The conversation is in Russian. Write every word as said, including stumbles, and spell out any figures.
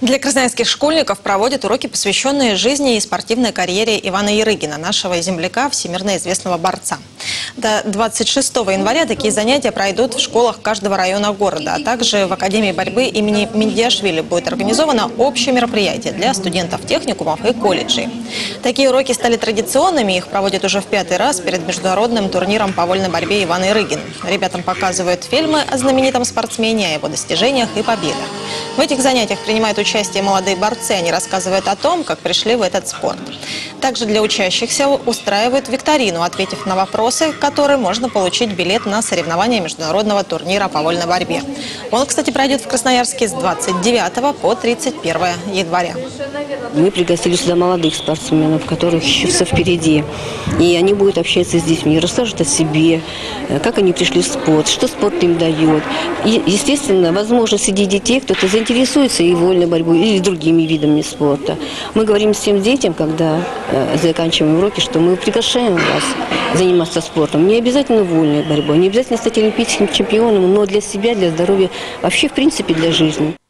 Для красноярских школьников проводят уроки, посвященные жизни и спортивной карьере Ивана Ярыгина, нашего земляка, всемирно известного борца. До двадцать шестого января такие занятия пройдут в школах каждого района города, а также в Академии борьбы имени Мендиашвили будет организовано общее мероприятие для студентов техникумов и колледжей. Такие уроки стали традиционными, их проводят уже в пятый раз перед международным турниром по вольной борьбе Иван Ярыгин. Ребятам показывают фильмы о знаменитом спортсмене, о его достижениях и победах. В этих занятиях принимают участие молодые борцы, они рассказывают о том, как пришли в этот спорт. Также для учащихся устраивают викторину, ответив на вопросы, к которым можно получить билет на соревнования международного турнира по вольной борьбе. Он, кстати, пройдет в Красноярске с двадцать девятого по тридцать первое января. Мы пригласили сюда молодых спортсменов, которых еще все впереди. И они будут общаться с детьми, расскажут о себе, как они пришли в спорт, что спорт им дает. И, естественно, возможно, среди детей кто-то заинтересуется и вольной борьбой, или другими видами спорта. Мы говорим всем детям, когда э, заканчиваем уроки, что мы приглашаем вас заниматься спортом. Не обязательно вольной борьбой, не обязательно стать олимпийским чемпионом, но для себя, для здоровья, вообще, в принципе, для жизни.